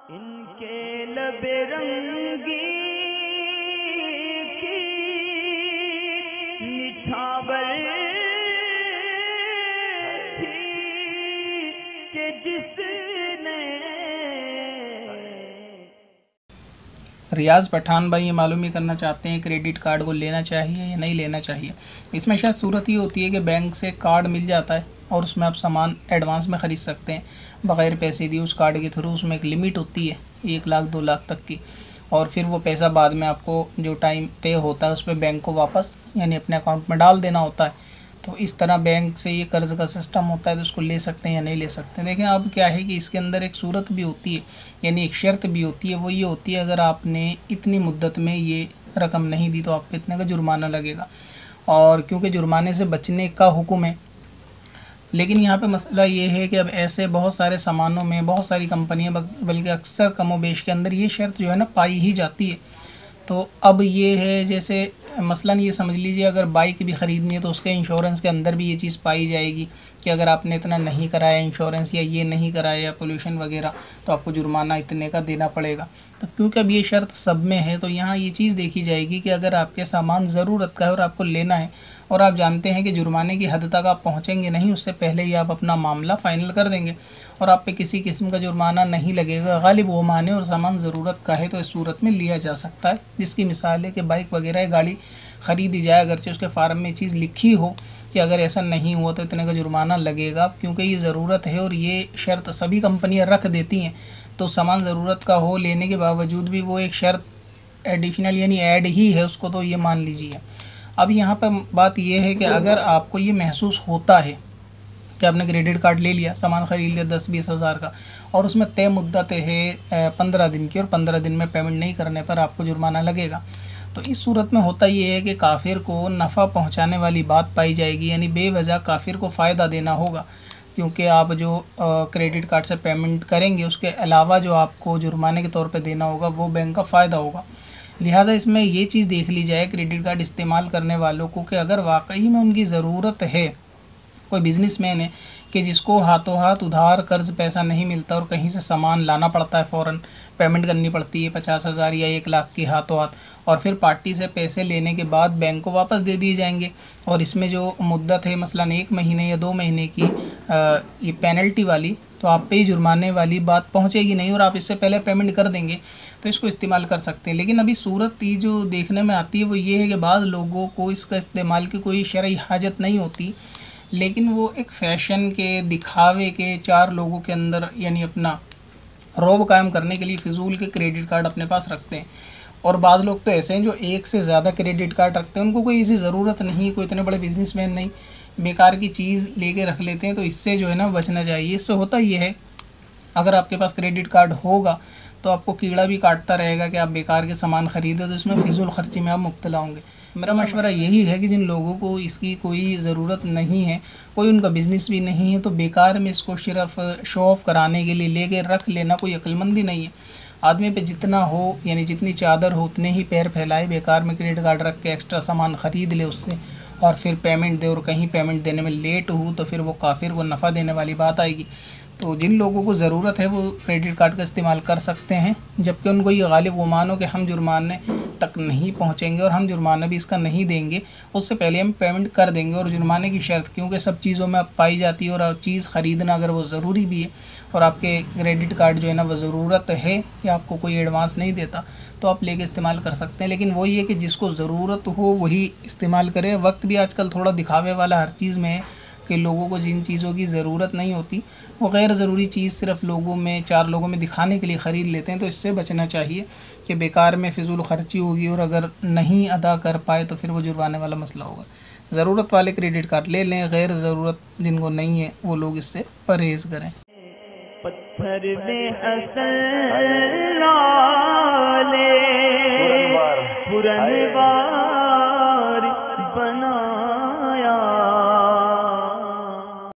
इनके लबे रंगी की निछावर थी कि जिसने। रियाज पठान भाई ये मालूम ही करना चाहते हैं क्रेडिट कार्ड को लेना चाहिए या नहीं लेना चाहिए। इसमें शायद सूरत ये होती है कि बैंक से कार्ड मिल जाता है और उसमें आप सामान एडवांस में ख़रीद सकते हैं बग़ैर पैसे दिए उस कार्ड के थ्रू। उसमें एक लिमिट होती है 1 लाख 2 लाख तक की, और फिर वो पैसा बाद में आपको जो टाइम तय होता है उस पर बैंक को वापस यानी अपने अकाउंट में डाल देना होता है। तो इस तरह बैंक से ये कर्ज़ का सिस्टम होता है, तो उसको ले सकते हैं या नहीं ले सकते हैं। देखें अब क्या है कि इसके अंदर एक सूरत भी होती है यानी एक शर्त भी होती है, वो ये होती है अगर आपने इतनी मुद्दत में ये रकम नहीं दी तो आप पे इतने का जुर्माना लगेगा। और क्योंकि जुर्माने से बचने का हुक्म है, लेकिन यहाँ पे मसला ये है कि अब ऐसे बहुत सारे सामानों में बहुत सारी कंपनियाँ बल्कि अक्सर कमोबेश के अंदर ये शर्त जो है ना पाई ही जाती है। तो अब ये है जैसे मसलन ये समझ लीजिए अगर बाइक भी ख़रीदनी है तो उसके इंश्योरेंस के अंदर भी ये चीज़ पाई जाएगी कि अगर आपने इतना नहीं कराया इंश्योरेंस या ये नहीं कराया या पोल्यूशन वगैरह तो आपको जुर्माना इतने का देना पड़ेगा। तो क्योंकि अब ये शर्त सब में है तो यहाँ ये चीज़ देखी जाएगी कि अगर आपके सामान ज़रूरत का है और आपको लेना है और आप जानते हैं कि जुर्माने की हद तक आप पहुँचेंगे नहीं, उससे पहले ही आप अपना मामला फ़ाइनल कर देंगे और आप पे किसी किस्म का जुर्माना नहीं लगेगा, गालिब वो माने और सामान ज़रूरत का है, तो इस सूरत में लिया जा सकता है। जिसकी मिसाल है कि बाइक वगैरह गाड़ी ख़रीदी जाए, अगरचे उसके फार्म में चीज़ लिखी हो कि अगर ऐसा नहीं हुआ तो इतने का जुर्माना लगेगा, क्योंकि ये ज़रूरत है और ये शर्त सभी कंपनियाँ रख देती हैं। तो सामान ज़रूरत का हो लेने के बावजूद भी वो एक शर्त एडिशनल यानी ऐड ही है उसको, तो ये मान लीजिए। अब यहाँ पर बात ये है कि अगर आपको ये महसूस होता है कि आपने क्रेडिट कार्ड ले लिया, सामान ख़रीद लिया 10-20 हज़ार का और उसमें तय मुद्दत है 15 दिन की और 15 दिन में पेमेंट नहीं करने पर आपको जुर्माना लगेगा, तो इस सूरत में होता ये है कि काफिर को नफ़ा पहुंचाने वाली बात पाई जाएगी, यानी बेवजह काफिर को फ़ायदा देना होगा। क्योंकि आप जो क्रेडिट कार्ड से पेमेंट करेंगे उसके अलावा जो आपको जुर्माने के तौर पे देना होगा वो बैंक का फ़ायदा होगा। लिहाजा इसमें ये चीज़ देख ली जाए क्रेडिट कार्ड इस्तेमाल करने वालों को कि अगर वाकई में उनकी ज़रूरत है, कोई बिज़नेसमैन है कि जिसको हाथों हाथ उधार कर्ज़ पैसा नहीं मिलता और कहीं से सामान लाना पड़ता है, फ़ौरन पेमेंट करनी पड़ती है 50 हज़ार या 1 लाख की हाथों हाथ, और फिर पार्टी से पैसे लेने के बाद बैंक को वापस दे दिए जाएंगे और इसमें जो मुद्दत है मसलन 1 महीने या 2 महीने की ये पेनल्टी वाली, तो आप पे ही जुर्माने वाली बात पहुंचेगी नहीं और आप इससे पहले पेमेंट कर देंगे, तो इसको इस्तेमाल कर सकते हैं। लेकिन अभी सूरत ये जो देखने में आती है वो ये है कि बाद लोगों को इसका इस्तेमाल की कोई शरई हाजत नहीं होती, लेकिन वो एक फ़ैशन के दिखावे के 4 लोगों के अंदर यानी अपना रौब कायम करने के लिए फ़िजूल के क्रेडिट कार्ड अपने पास रखते हैं। और बाज़ लोग तो ऐसे हैं जो एक से ज़्यादा क्रेडिट कार्ड रखते हैं, उनको कोई ऐसी ज़रूरत नहीं, कोई इतने बड़े बिजनेसमैन नहीं, बेकार की चीज़ लेके रख लेते हैं। तो इससे जो है ना बचना चाहिए। इससे होता ये है अगर आपके पास क्रेडिट कार्ड होगा तो आपको कीड़ा भी काटता रहेगा कि आप बेकार के सामान ख़रीदें, तो इसमें फ़िजूल ख़र्ची में आप मुब्तला होंगे। मेरा मशवरा यही है कि जिन लोगों को इसकी कोई ज़रूरत नहीं है, कोई उनका बिज़नेस भी नहीं है, तो बेकार में इसको सिर्फ शो ऑफ़ कराने के लिए लेके रख लेना कोई अक्लमंदी नहीं है। आदमी पे जितना हो यानी जितनी चादर हो उतने ही पैर फैलाए, बेकार में क्रेडिट कार्ड रख के एक्स्ट्रा सामान ख़रीद ले उससे और फिर पेमेंट दे और कहीं पेमेंट देने में लेट हो तो फिर वो काफिर को नफ़ा देने वाली बात आएगी। तो जिन लोगों को ज़रूरत है वो क्रेडिट कार्ड का इस्तेमाल कर सकते हैं, जबकि उनको ये गालिब गुमान हो कि हम जुर्माने तक नहीं पहुंचेंगे और हम जुर्माना भी इसका नहीं देंगे, उससे पहले हम पेमेंट कर देंगे। और जुर्माने की शर्त क्योंकि सब चीज़ों में अब पाई जाती है और चीज़ ख़रीदना अगर वो ज़रूरी भी है और आपके क्रेडिट कार्ड जो है ना वो ज़रूरत है कि आपको कोई एडवांस नहीं देता, तो आप लेके इस्तेमाल कर सकते हैं। लेकिन वही है कि जिसको ज़रूरत हो वही इस्तेमाल करे। वक्त भी आजकल थोड़ा दिखावे वाला हर चीज़ में है कि लोगों को जिन चीज़ों की ज़रूरत नहीं होती वो गैर ज़रूरी चीज़ सिर्फ लोगों में 4 लोगों में दिखाने के लिए ख़रीद लेते हैं। तो इससे बचना चाहिए कि बेकार में फ़िजूल ख़र्ची होगी और अगर नहीं अदा कर पाए तो फिर वो जुर्माने वाला मसला होगा। ज़रूरत वाले क्रेडिट कार्ड ले लें, गैर ज़रूरत जिनको नहीं है वो लोग इससे परहेज़ करें। पत्थर में हसन पुरनवार